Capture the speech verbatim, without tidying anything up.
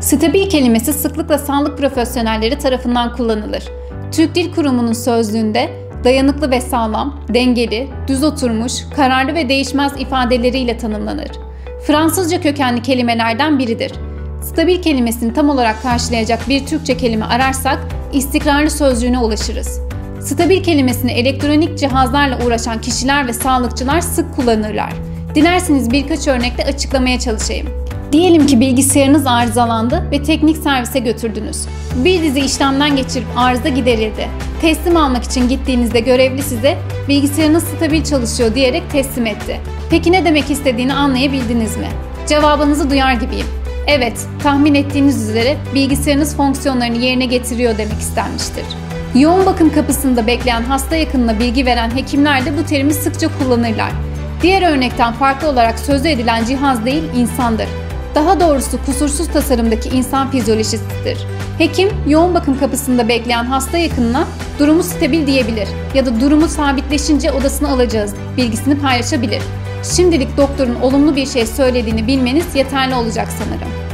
Stabil kelimesi sıklıkla sağlık profesyonelleri tarafından kullanılır. Türk Dil Kurumu'nun sözlüğünde dayanıklı ve sağlam, dengeli, düz oturmuş, kararlı ve değişmez ifadeleriyle tanımlanır. Fransızca kökenli kelimelerden biridir. Stabil kelimesini tam olarak karşılayacak bir Türkçe kelime ararsak istikrarlı sözcüğüne ulaşırız. Stabil kelimesini elektronik cihazlarla uğraşan kişiler ve sağlıkçılar sık kullanırlar. Dilerseniz birkaç örnekle açıklamaya çalışayım. Diyelim ki bilgisayarınız arızalandı ve teknik servise götürdünüz. Bir dizi işlemden geçirip arıza giderildi. Teslim almak için gittiğinizde görevli size bilgisayarınız stabil çalışıyor diyerek teslim etti. Peki ne demek istediğini anlayabildiniz mi? Cevabınızı duyar gibiyim. Evet, tahmin ettiğiniz üzere bilgisayarınız fonksiyonlarını yerine getiriyor demek istenmiştir. Yoğun bakım kapısında bekleyen hasta yakınına bilgi veren hekimler de bu terimi sıkça kullanırlar. Diğer örnekten farklı olarak sözü edilen cihaz değil, insandır. Daha doğrusu kusursuz tasarımdaki insan fizyolojisidir. Hekim, yoğun bakım kapısında bekleyen hasta yakınına durumu stabil diyebilir ya da durumu sabitleşince odasına alacağız bilgisini paylaşabilir. Şimdilik doktorun olumlu bir şey söylediğini bilmeniz yeterli olacak sanırım.